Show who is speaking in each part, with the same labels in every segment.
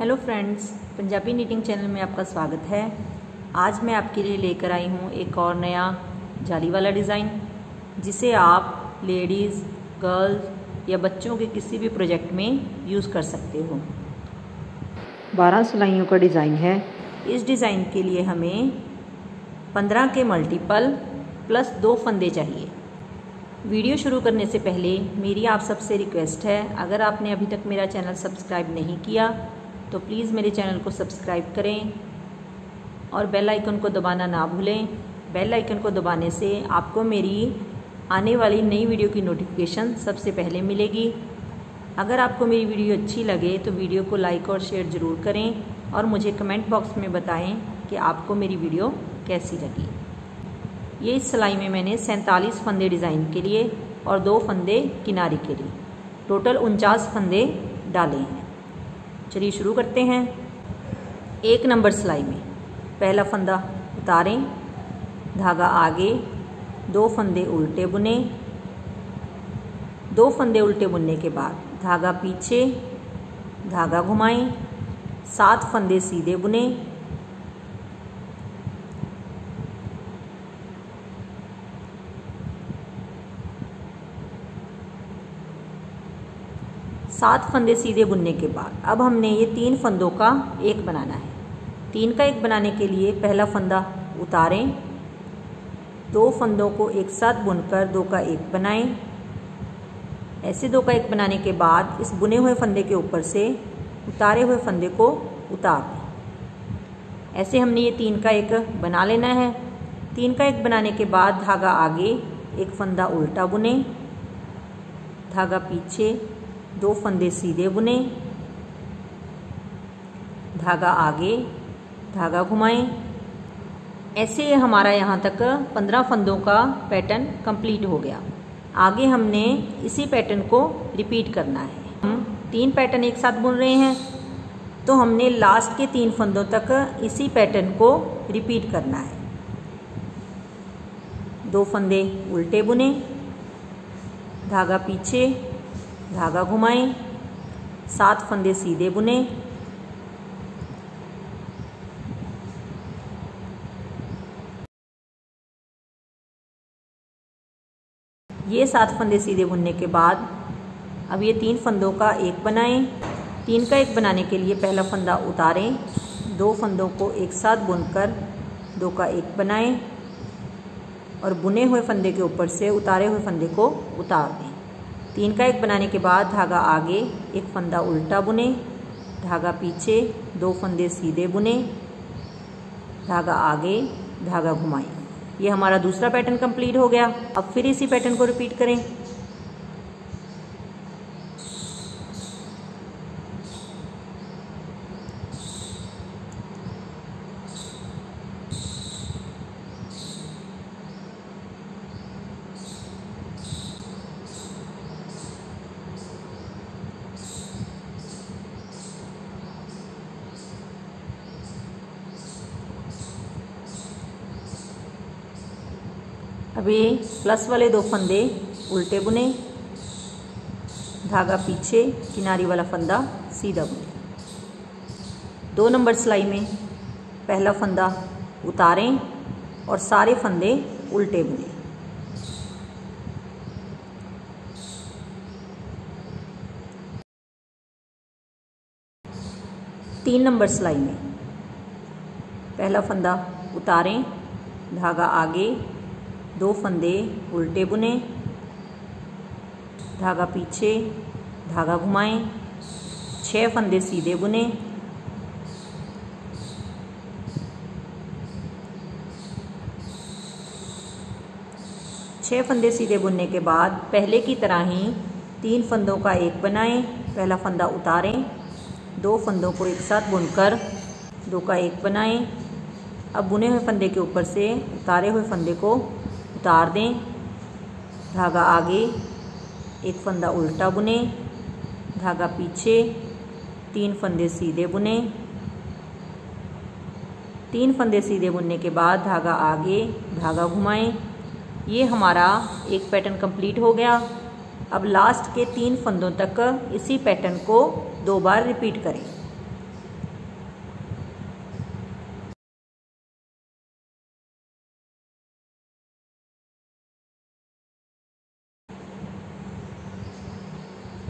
Speaker 1: Hello friends, Punjabi knitting channel में आपका स्वागत है। आज मैं आपके लिए लेकर आई हूँ एक और नया जाली वाला डिज़ाइन, जिसे आप लेडीज़, गर्ल्स या बच्चों के किसी भी प्रोजेक्ट में यूज़ कर सकते हो। 12 सिलाइयों का डिज़ाइन है। इस डिज़ाइन के लिए हमें 15 के मल्टीपल प्लस 2 फंदे चाहिए। वीडियो शुरू करने से पहले मेरी आप सबसे रिक्वेस्ट है, अगर आपने अभी तक मेरा चैनल सब्सक्राइब नहीं किया तो प्लीज़ मेरे चैनल को सब्सक्राइब करें और बेल आइकन को दबाना ना भूलें। बेल आइकन को दबाने से आपको मेरी आने वाली नई वीडियो की नोटिफिकेशन सबसे पहले मिलेगी। अगर आपको मेरी वीडियो अच्छी लगे तो वीडियो को लाइक और शेयर ज़रूर करें और मुझे कमेंट बॉक्स में बताएं कि आपको मेरी वीडियो कैसी लगी। ये इस सिलाई में मैंने 47 फंदे डिज़ाइन के लिए और 2 फंदे किनारे के लिए, टोटल 49 फंदे डाले हैं। चलिए शुरू करते हैं। 1 नंबर सिलाई में पहला फंदा उतारें, धागा आगे, 2 फंदे उल्टे बुने, 2 फंदे उल्टे बुनने के बाद धागा पीछे, धागा घुमाएं, 7 फंदे सीधे बुने, सात फंदे सीधे बुनने के बाद अब हमने ये 3 फंदों का एक बनाना है। 3 का एक बनाने के लिए पहला फंदा उतारें, 2 फंदों को एक साथ बुनकर 2 का एक बनाएं। ऐसे 2 का एक बनाने के बाद इस बुने हुए फंदे के ऊपर से उतारे हुए फंदे को उतार दें। ऐसे हमने ये 3 का एक बना लेना है। 3 का एक बनाने के बाद धागा आगे, एक फंदा उल्टा बुने, धागा पीछे, 2 फंदे सीधे बुने, धागा आगे, धागा घुमाएं। ऐसे हमारा यहाँ तक 15 फंदों का पैटर्न कंप्लीट हो गया। आगे हमने इसी पैटर्न को रिपीट करना है। हम 3 पैटर्न एक साथ बुन रहे हैं तो हमने लास्ट के 3 फंदों तक इसी पैटर्न को रिपीट करना है। 2 फंदे उल्टे बुने, धागा पीछे, धागा घुमाएं, 7 फंदे सीधे बुने, ये 7 फंदे सीधे बुनने के बाद अब ये 3 फंदों का एक बनाएं। 3 का एक बनाने के लिए पहला फंदा उतारें, 2 फंदों को एक साथ बुनकर 2 का एक बनाएं और बुने हुए फंदे के ऊपर से उतारे हुए फंदे को उतार दें। 3 का एक बनाने के बाद धागा आगे, एक फंदा उल्टा बुने, धागा पीछे, 2 फंदे सीधे बुने, धागा आगे, धागा घुमाएं। ये हमारा दूसरा पैटर्न कंप्लीट हो गया। अब फिर इसी पैटर्न को रिपीट करें। अभी प्लस वाले 2 फंदे उल्टे बुने, धागा पीछे, किनारी वाला फंदा सीधा बुने। 2 नंबर सिलाई में पहला फंदा उतारें और सारे फंदे उल्टे बुने। तीन नंबर सिलाई में पहला फंदा उतारें, धागा आगे, 2 फंदे उल्टे बुने, धागा पीछे, धागा घुमाएं, 6 फंदे सीधे बुने, छह फंदे सीधे बुनने के बाद पहले की तरह ही 3 फंदों का एक बनाएं। पहला फंदा उतारें, 2 फंदों को एक साथ बुनकर 2 का एक बनाएं। अब बुने हुए फंदे के ऊपर से उतारे हुए फंदे को उतार दें। धागा आगे, एक फंदा उल्टा बुने, धागा पीछे, 3 फंदे सीधे बुने, 3 फंदे सीधे बुनने के बाद धागा आगे, धागा घुमाएं। ये हमारा एक पैटर्न कंप्लीट हो गया। अब लास्ट के 3 फंदों तक इसी पैटर्न को 2 बार रिपीट करें।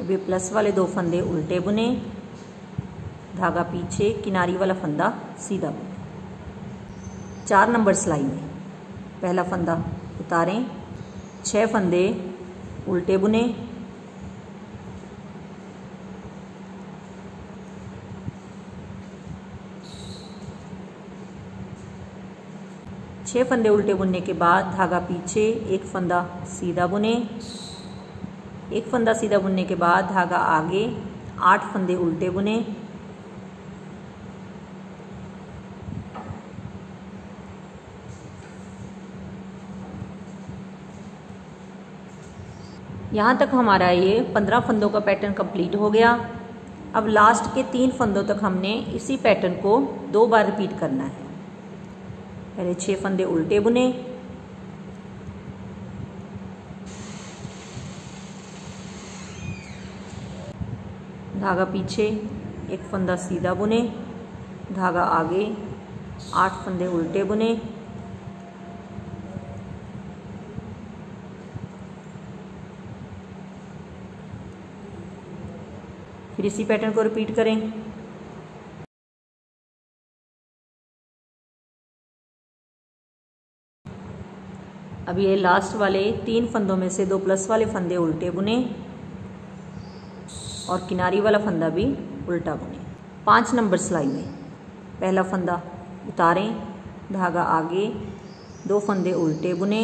Speaker 1: अब ये प्लस वाले 2 फंदे उल्टे बुने, धागा पीछे, किनारी वाला फंदा सीधा बुने। 4 नंबर सिलाई में पहला फंदा उतारें, 6 फंदे उल्टे बुने, छह फंदे उल्टे बुनने के बाद धागा पीछे, एक फंदा सीधा बुने, एक फंदा सीधा बुनने के बाद धागा आगे, 8 फंदे उल्टे बुने, यहाँ तक हमारा ये 15 फंदों का पैटर्न कंप्लीट हो गया। अब लास्ट के 3 फंदों तक हमने इसी पैटर्न को 2 बार रिपीट करना है। पहले 6 फंदे उल्टे बुने, धागा पीछे, एक फंदा सीधा बुने, धागा आगे, 8 फंदे उल्टे बुने, फिर इसी पैटर्न को रिपीट करें। अब ये लास्ट वाले 3 फंदों में से 2 प्लस वाले फंदे उल्टे बुने और किनारी वाला फंदा भी उल्टा बुने। 5 नंबर सिलाई में पहला फंदा उतारें, धागा आगे, 2 फंदे उल्टे बुने,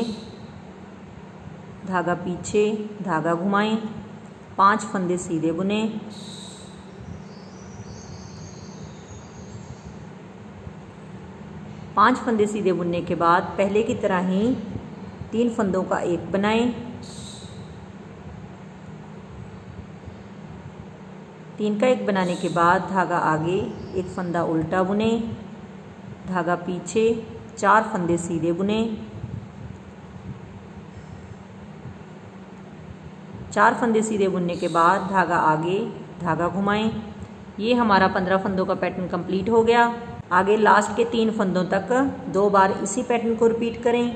Speaker 1: धागा पीछे, धागा घुमाएं, 5 फंदे सीधे बुने, पांच फंदे सीधे बुनने के बाद पहले की तरह ही 3 फंदों का एक बनाएं, 3 का एक बनाने के बाद धागा आगे, एक फंदा उल्टा बुने, धागा पीछे, 4 फंदे सीधे बुने, 4 फंदे सीधे बुनने के बाद धागा आगे, धागा घुमाएं। ये हमारा 15 फंदों का पैटर्न कंप्लीट हो गया। आगे लास्ट के 3 फंदों तक 2 बार इसी पैटर्न को रिपीट करें।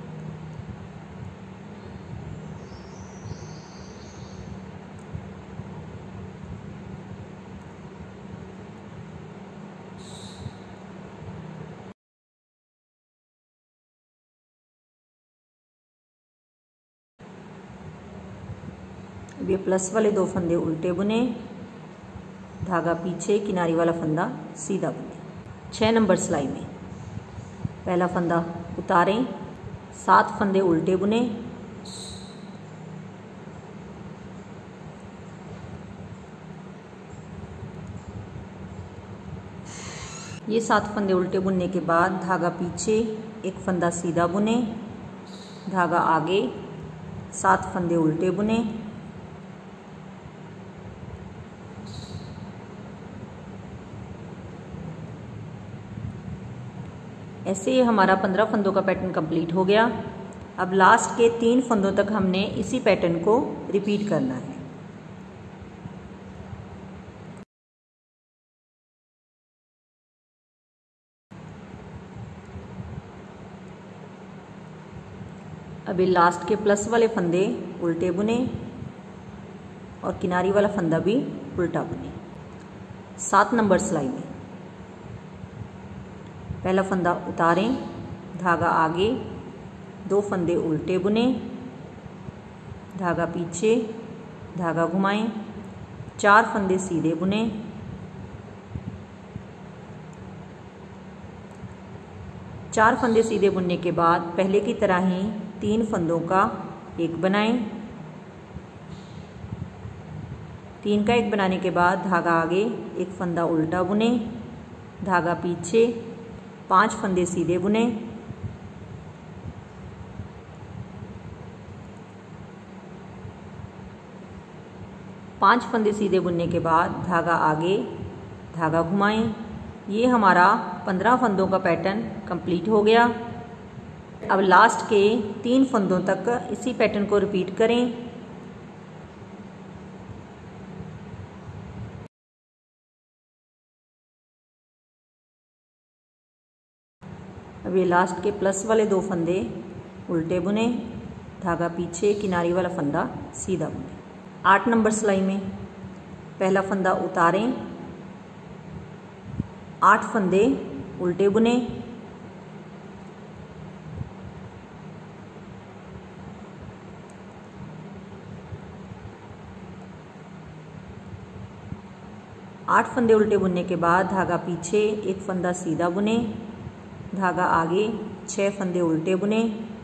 Speaker 1: ये प्लस वाले 2 फंदे उल्टे बुने, धागा पीछे, किनारी वाला फंदा सीधा बुने। 6 नंबर सिलाई में पहला फंदा उतारें, 7 फंदे उल्टे बुने, ये 7 फंदे उल्टे बुनने के बाद धागा पीछे, एक फंदा सीधा बुने, धागा आगे, 7 फंदे उल्टे बुने, ऐसे ही हमारा 15 फंदों का पैटर्न कंप्लीट हो गया। अब लास्ट के 3 फंदों तक हमने इसी पैटर्न को रिपीट करना है। अभी लास्ट के प्लस वाले फंदे उल्टे बुने और किनारी वाला फंदा भी उल्टा बुने। 7 नंबर सिलाई में पहला फंदा उतारें, धागा आगे, 2 फंदे उल्टे बुने, धागा पीछे, धागा घुमाएं, 4 फंदे सीधे बुने, चार फंदे सीधे बुनने के बाद पहले की तरह ही 3 फंदों का एक बनाएं, 3 का एक बनाने के बाद धागा आगे, एक फंदा उल्टा बुने, धागा पीछे, 5 फंदे सीधे बुने, पांच फंदे सीधे बुनने के बाद धागा आगे, धागा घुमाएं। ये हमारा 15 फंदों का पैटर्न कंप्लीट हो गया। अब लास्ट के 3 फंदों तक इसी पैटर्न को रिपीट करें। अब ये लास्ट के प्लस वाले 2 फंदे उल्टे बुने, धागा पीछे, किनारी वाला फंदा सीधा बुने। 8 नंबर सिलाई में पहला फंदा उतारें, 8 फंदे उल्टे बुने, आठ फंदे उल्टे बुनने के बाद धागा पीछे, एक फंदा सीधा बुने, धागा आगे, 6 फंदे उल्टे बुने,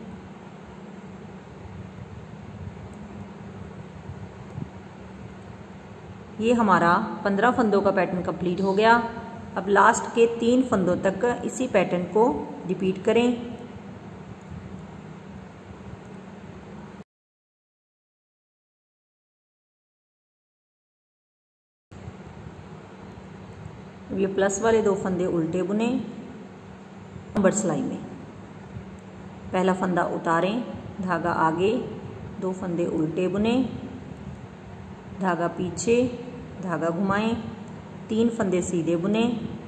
Speaker 1: ये हमारा 15 फंदों का पैटर्न कंप्लीट हो गया। अब लास्ट के 3 फंदों तक इसी पैटर्न को रिपीट करें। अब ये प्लस वाले 2 फंदे उल्टे बुने नंबर सिलाई में पहला फंदा उतारें, धागा आगे, 2 फंदे उल्टे बुने, धागा पीछे, धागा घुमाएं, 3 फंदे सीधे बुने,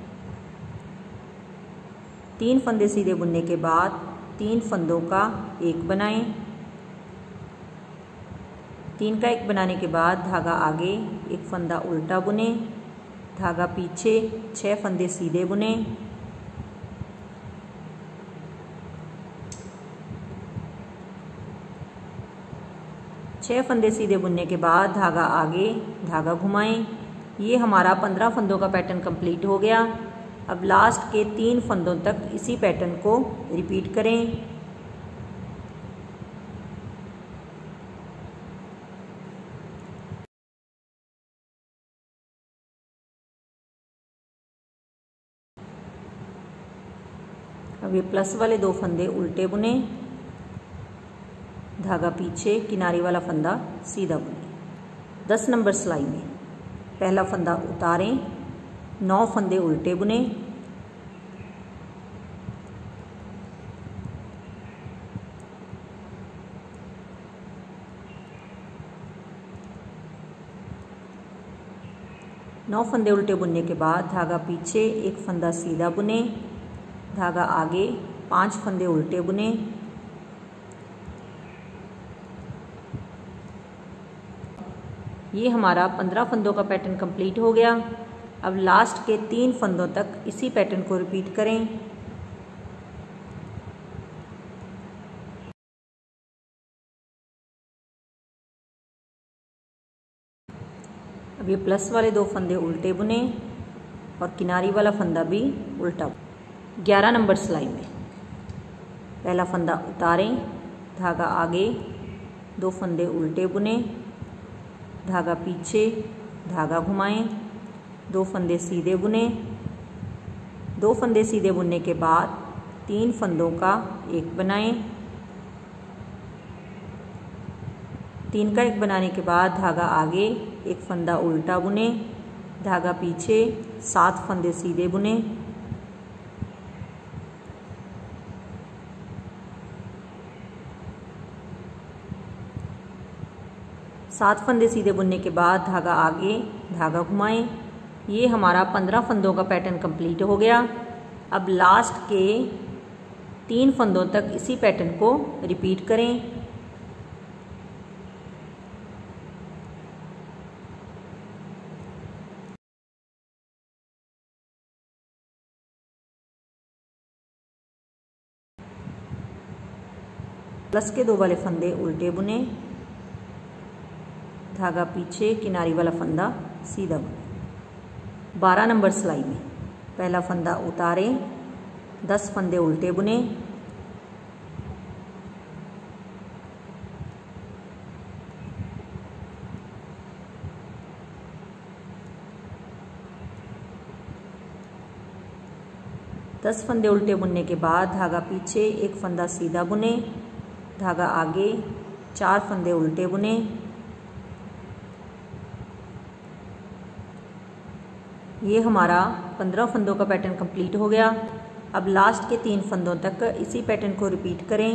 Speaker 1: 3 फंदे सीधे बुनने के बाद 3 फंदों का एक बनाएं, 3 का एक बनाने के बाद धागा आगे, एक फंदा उल्टा बुने, धागा पीछे, 6 फंदे सीधे बुने, छह फंदे सीधे बुनने के बाद धागा आगे, धागा घुमाएं। ये हमारा 15 फंदों का पैटर्न कंप्लीट हो गया। अब लास्ट के 3 फंदों तक इसी पैटर्न को रिपीट करें। अब ये प्लस वाले 2 फंदे उल्टे बुने, धागा पीछे, किनारे वाला फंदा सीधा बुने। 10 नंबर सिलाई में पहला फंदा उतारें, 9 फंदे उल्टे बुने, नौ फंदे उल्टे बुनने के बाद धागा पीछे, एक फंदा सीधा बुने, धागा आगे, 5 फंदे उल्टे बुने, ये हमारा 15 फंदों का पैटर्न कंप्लीट हो गया। अब लास्ट के 3 फंदों तक इसी पैटर्न को रिपीट करें। अब ये प्लस वाले 2 फंदे उल्टे बुने और किनारी वाला फंदा भी उल्टा। 11 नंबर सिलाई में पहला फंदा उतारें, धागा आगे, 2 फंदे उल्टे बुने, धागा पीछे, धागा घुमाएं, 2 फंदे सीधे बुने, 2 फंदे सीधे बुनने के बाद 3 फंदों का एक बनाएं, 3 का एक बनाने के बाद धागा आगे, एक फंदा उल्टा बुने, धागा पीछे, 7 फंदे सीधे बुने, सात फंदे सीधे बुनने के बाद धागा आगे, धागा घुमाएं। ये हमारा 15 फंदों का पैटर्न कंप्लीट हो गया। अब लास्ट के 3 फंदों तक इसी पैटर्न को रिपीट करें। प्लस के 2 वाले फंदे उल्टे बुने, धागा पीछे, किनारी वाला फंदा सीधा बुने। 12 नंबर सिलाई में पहला फंदा उतारें, 10 फंदे उल्टे बुने, दस फंदे उल्टे बुनने के बाद धागा पीछे, एक फंदा सीधा बुने, धागा आगे, 4 फंदे उल्टे बुने, ये हमारा 15 फंदों का पैटर्न कंप्लीट हो गया। अब लास्ट के 3 फंदों तक इसी पैटर्न को रिपीट करें।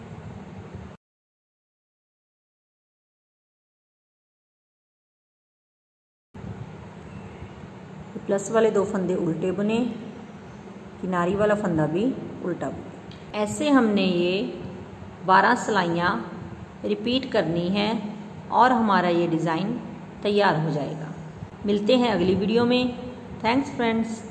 Speaker 1: प्लस वाले 2 फंदे उल्टे बुने, किनारी वाला फंदा भी उल्टा बुने। ऐसे हमने ये 12 सिलाइयाँ रिपीट करनी है और हमारा ये डिज़ाइन तैयार हो जाएगा। मिलते हैं अगली वीडियो में। Thanks friends.